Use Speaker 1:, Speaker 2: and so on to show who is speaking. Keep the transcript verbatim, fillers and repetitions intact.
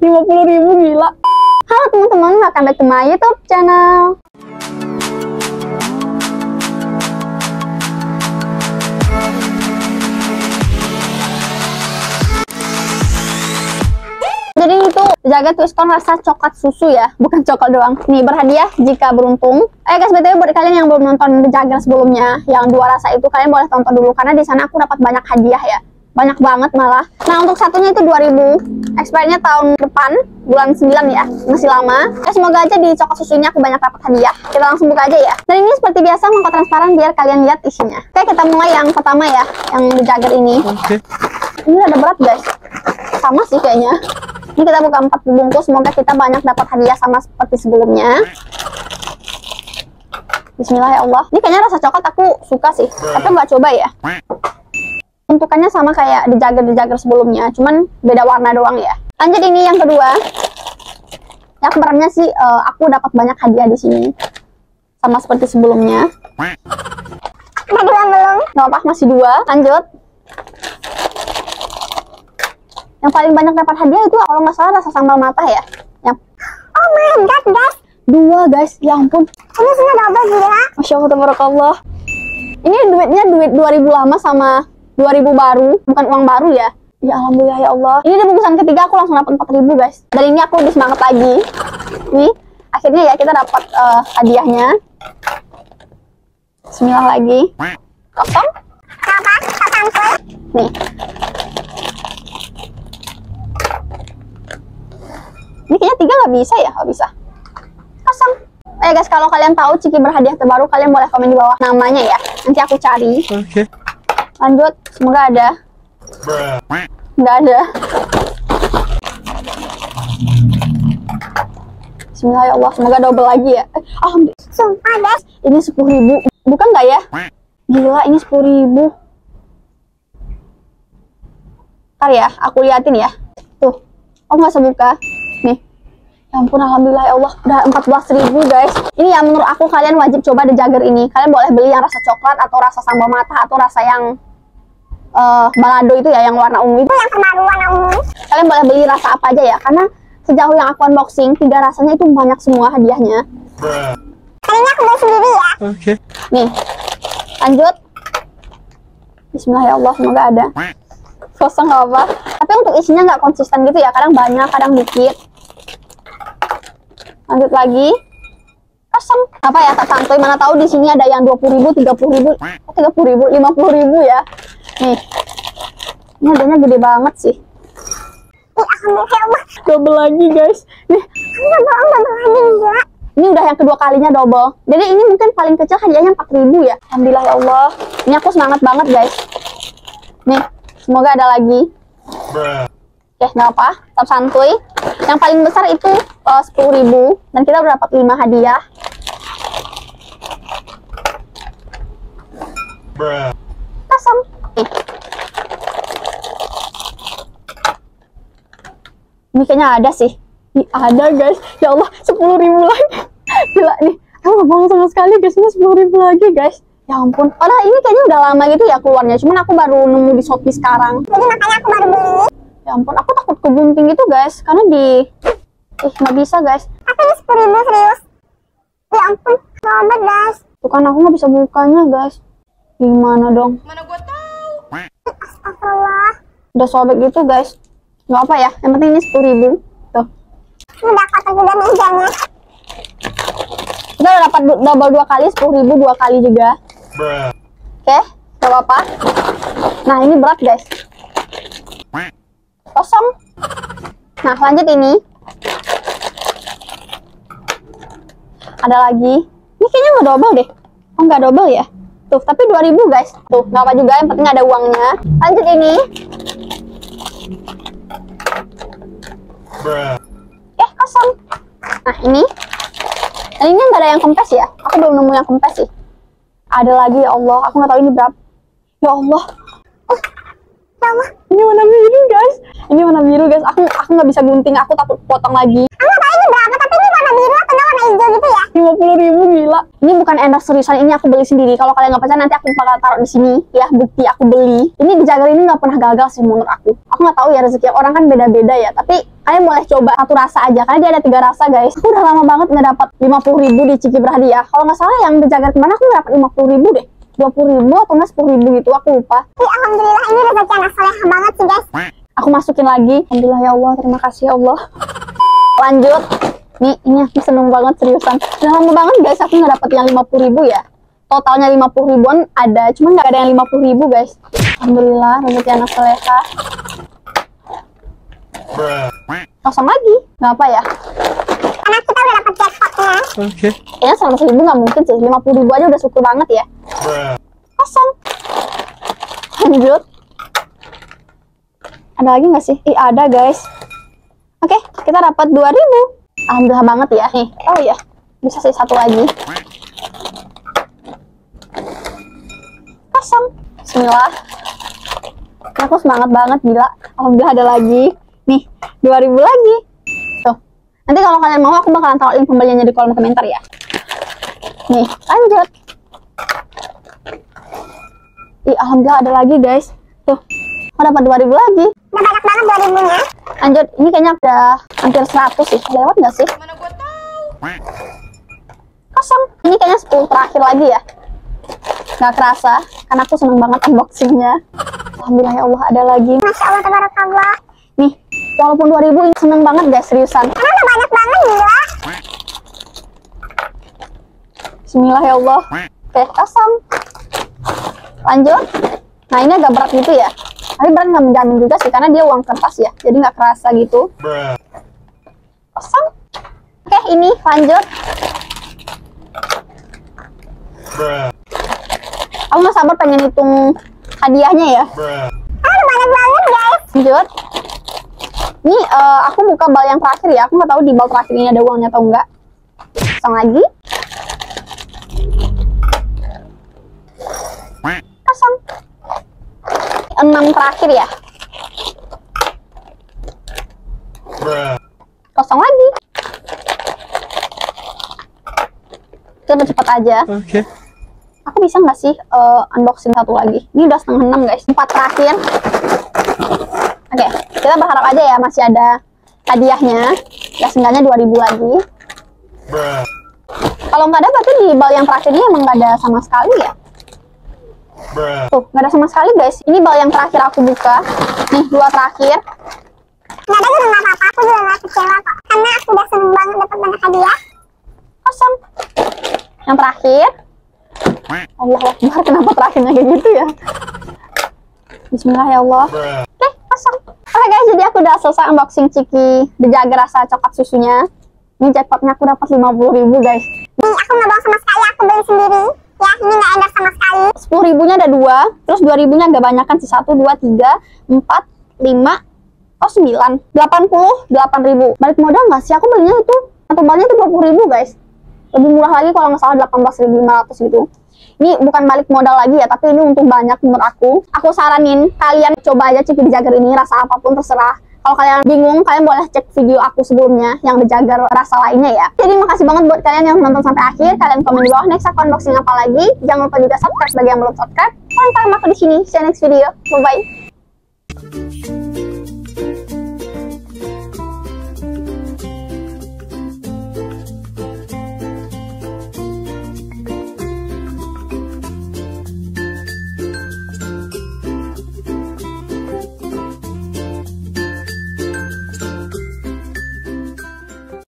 Speaker 1: lima puluh ribu, gila. Halo teman-teman, welcome back to my YouTube channel. Jadi itu jaga Twiscon rasa coklat susu ya, bukan coklat doang. Nih berhadiah jika beruntung. Eh guys, btw buat kalian yang belum nonton Jagger sebelumnya, yang dua rasa itu kalian boleh tonton dulu karena di sana aku dapat banyak hadiah ya, banyak banget malah. Nah untuk satunya itu dua ribu, expirednya tahun depan bulan sembilan ya, masih lama. Ya semoga aja di coklat susu ini aku banyak dapat hadiah. Kita langsung buka aja ya. Dan ini seperti biasa mangkok transparan biar kalian lihat isinya. Oke kita mulai yang pertama ya, yang Jagger ini. Oke. Ini ada berat guys, sama sih kayaknya. Ini kita buka empat bungkus, semoga kita banyak dapat hadiah sama seperti sebelumnya. Bismillah ya Allah. Ini kayaknya rasa coklat aku suka sih, tapi nggak coba ya. Bentukannya sama kayak di Jagger di Jagger sebelumnya, cuman beda warna doang ya. Lanjut ini yang kedua. Yang kemarinnya sih uh, aku dapat banyak hadiah di sini, sama seperti sebelumnya. Udah dua belum? Nggak apa, masih dua. Lanjut. Yang paling banyak dapat hadiah itu kalau nggak salah rasa sambal mata ya. Yang oh my god guys, dua guys, ya ampun. Ini sudah double gila. Masya Allah tabarakallah. Ini duitnya duit dua ribu lama sama dua ribu baru, bukan uang baru ya. Ya alhamdulillah ya Allah. Ini di bungkusan ketiga aku langsung dapat empat ribu guys. Dan ini aku lebih semangat lagi. Nih, akhirnya ya kita dapat uh, hadiahnya. Bismillah lagi. Kosong? Apa? Kosong. Nih. Ini kayaknya tiga nggak bisa ya, nggak bisa. Kosong. Eh guys, kalau kalian tahu Ciki berhadiah terbaru, kalian boleh komen di bawah namanya ya. Nanti aku cari. Oke. Okay. Lanjut, semoga ada. Nggak ada. Bismillah ya Allah, semoga double lagi ya. Eh, alhamdulillah. Sumpah guys, ini sepuluh ribu. Bukan nggak ya? Gila, ini sepuluh ribu. Ntar ya, aku liatin ya. Tuh, aku nggak bisa buka. Nih, ya ampun alhamdulillah ya Allah, udah empat belas ribu guys. Ini ya menurut aku kalian wajib coba di Jagger ini. Kalian boleh beli yang rasa coklat atau rasa sambal mata atau rasa yang uh, balado itu ya, yang warna ungu itu, yang terbaru warna ungu. Kalian boleh beli rasa apa aja ya, karena sejauh yang aku unboxing tiga rasanya itu banyak semua hadiahnya. Kayaknya aku beli sendiri ya. Oke. Okay. Nih, lanjut. Bismillah ya Allah, semoga ada. Kosong nggak apa. Tapi untuk isinya nggak konsisten gitu ya, kadang banyak, kadang dikit. Lanjut lagi. Kosong. Apa ya, tak santuy, mana tahu di sini ada yang dua puluh ribu, tiga puluh ribu, tiga puluh ribu, lima puluh ribu ya. Nih. Ini adanya gede banget sih. Ih, alhamdulillah. Double lagi, guys. Nih. Double, double lagi juga. Ini udah yang kedua kalinya double. Jadi ini mungkin paling kecil hadiahnya empat ribu ya. Alhamdulillah ya Allah. Ini aku semangat banget, guys. Nih, semoga ada lagi. Oke, nggak apa, tetap santuy. Yang paling besar itu uh, sepuluh ribu dan kita udah dapat lima hadiah. Kosong. Nih. Ini kayaknya ada sih. Ih, ada guys. Ya Allah, sepuluh ribu lagi. Gila nih. Aku nggak bohong sama sekali guys. Ini sepuluh ribu lagi guys. Ya ampun. Padahal ini kayaknya udah lama gitu ya keluarnya. Cuman aku baru nemu di Shopee sekarang. Jadi makanya aku baru beli. Ya ampun, aku takut kegunting gitu guys, karena di ih nggak bisa guys. Tapi ini sepuluh ribu serius. Ya ampun, robot guys. Tuh kan aku nggak bisa bukanya guys. Gimana dong? Mana gua tahu. Astagfirullah. Udah sobek gitu guys. Nggak apa ya, yang penting ini sepuluh ribu. Tuh. Udah kotak udah mejanya. Kita udah dapat double dua kali, sepuluh ribu dua kali juga. Oke, okay, nggak apa-apa. Nah ini berat guys. Kosong. Nah lanjut ini. Ada lagi. Ini kayaknya nggak double deh. Oh nggak double ya. Tuh tapi dua ribu guys. Tuh nggak apa juga, yang penting ada uangnya. Lanjut ini. Eh kosong. Nah ini. Nah, ini nggak ada yang kempes ya. Aku belum nemu yang kempes sih. Ada lagi ya Allah. Aku nggak tahu ini berapa. Ya Allah. Oh, ya Allah. Ini warna biru guys. Ini warna biru guys. Aku aku nggak bisa gunting. Aku takut potong lagi. Aku nggak tahu ini berapa. Tapi ini warna biru atau warna hijau gitu ya. lima puluh ribu gila. Ini bukan endorse seriusan. Ini aku beli sendiri. Kalau kalian nggak percaya nanti aku bakal taruh di sini ya bukti aku beli. Ini di Jagger ini nggak pernah gagal sih menurut aku. Aku nggak tahu ya rezeki orang kan beda-beda ya. Tapi Kalian boleh coba satu rasa aja, karena dia ada tiga rasa guys. Aku udah lama banget nggak dapat lima puluh ribu di Ciki Berhadiah. Kalau nggak salah yang di Jagar kemana aku nggak dapat lima puluh ribu deh, dua puluh ribu atau nggak sepuluh ribu gitu, aku lupa.
Speaker 2: Ya, alhamdulillah ini rezeki anak soleh banget sih guys.
Speaker 1: Aku masukin lagi. Alhamdulillah ya Allah, terima kasih ya Allah. Lanjut. Nih, ini aku seneng banget seriusan. Udah lama banget guys aku nggak dapat yang lima puluh ribu ya. Totalnya lima puluh ribuan ada, cuman nggak ada yang lima puluh ribu guys. Alhamdulillah, rezeki anak soleha. Kosong lagi, nggak apa ya?
Speaker 2: Karena kita udah dapat jackpotnya.
Speaker 3: Oke. Okay.
Speaker 1: Kayaknya seratus ribu nggak mungkin sih, lima puluh ribu aja udah syukur banget ya. Kosong. Lanjut. Ada lagi nggak sih? Ih, ada guys. Oke, kita dapat dua ribu. Alhamdulillah banget ya. Nih, oh iya, bisa sih satu lagi. Kosong. Bismillah. Aku semangat banget, gila. Alhamdulillah ada lagi. Nih, dua ribu lagi. Tuh. Nanti kalau kalian mau aku bakalan taruh link pembeliannya di kolom komentar ya. Nih, lanjut. Ih, alhamdulillah ada lagi guys. Tuh. Aku dapat dua ribu lagi.
Speaker 2: Udah banyak banget dua ribunya.
Speaker 1: Lanjut, ini kayaknya udah hampir seratus sih. Lewat nggak sih?
Speaker 3: Mana gua tahu.
Speaker 1: Kosong. Ini kayaknya sepuluh terakhir lagi ya. Nggak kerasa, karena aku seneng banget unboxingnya. Alhamdulillah ya Allah, ada lagi.
Speaker 2: Masya Allah, tabarakallah.
Speaker 1: Nih, walaupun dua ribu ini seneng banget guys, seriusan.
Speaker 2: Karena udah banyak banget gila.
Speaker 1: Bismillah ya Allah. Oke, kosong. Lanjut. Nah, ini agak berat gitu ya. Tapi berat nggak menjamin juga sih, karena dia uang kertas ya. Jadi nggak kerasa gitu. Kosong. Oke, ini lanjut. Aku nggak sabar pengen hitung hadiahnya ya.
Speaker 2: Karena udah banyak banget guys.
Speaker 1: Lanjut. Ini uh, aku buka bal yang terakhir ya. Aku nggak tahu di bal terakhir ini ada uangnya atau enggak. Kosong lagi. Kosong. Enam terakhir ya. Kosong lagi. Kita cepat aja.
Speaker 3: Oke. Okay.
Speaker 1: Aku bisa nggak sih uh, unboxing satu lagi? Ini udah setengah enam guys. Empat terakhir. Oke, okay, kita berharap aja ya masih ada hadiahnya. Ya seenggaknya dua ribu lagi. Kalau nggak ada berarti di bal yang terakhir ini emang nggak ada sama sekali ya. Tuh, nggak ada sama sekali guys. Ini bal yang terakhir aku buka. Nih, dua terakhir.
Speaker 2: Nggak ada juga nggak apa-apa, aku juga nggak kecewa kok. Karena aku udah seneng banget dapat banyak hadiah.
Speaker 1: Kosong. Yang terakhir. Allah Akbar, kenapa terakhirnya kayak gitu ya? Bismillah ya Allah. Oke, kosong. Oke guys, jadi aku udah selesai unboxing Ciki The Jagger rasa coklat susunya. Ini jackpotnya aku dapat lima puluh ribu guys.
Speaker 2: Nih, aku nggak bohong sama sekali, aku beli sendiri. Ya, ini nggak enak sama sekali.
Speaker 1: sepuluh ribunya ada dua, terus dua ribunya agak banyakan sih. satu, dua, tiga, empat, lima, oh sembilan, delapan puluh delapan ribu. Balik modal nggak sih? Aku belinya itu, satu balnya itu dua puluh ribu guys. Lebih murah lagi kalau nggak salah delapan belas ribu lima ratus gitu. Ini bukan balik modal lagi ya, tapi ini untung banyak menurut aku. Aku saranin kalian coba aja Ciki The Jagger ini, rasa apapun terserah. Kalau kalian bingung, kalian boleh cek video aku sebelumnya yang The Jagger rasa lainnya ya. Jadi makasih banget buat kalian yang nonton sampai akhir. Kalian komen di bawah next aku unboxing apa lagi. Jangan lupa juga subscribe bagi yang belum subscribe. Kalian tahu aku di sini. See you next video. Bye bye.